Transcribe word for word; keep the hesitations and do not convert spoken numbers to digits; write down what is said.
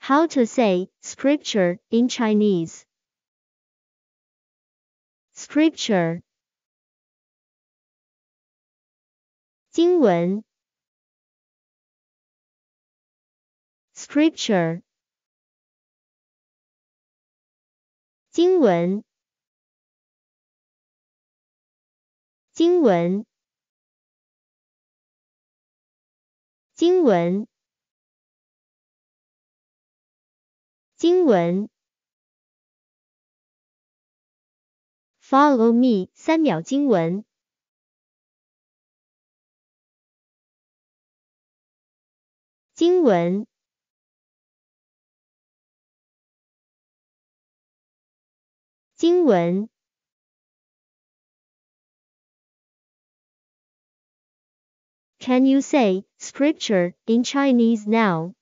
How to say scripture in Chinese. Scripture. 经文 Scripture. 经文经文经文经文 Follow me 三秒经文经文经文 Can you say scripture in Chinese now?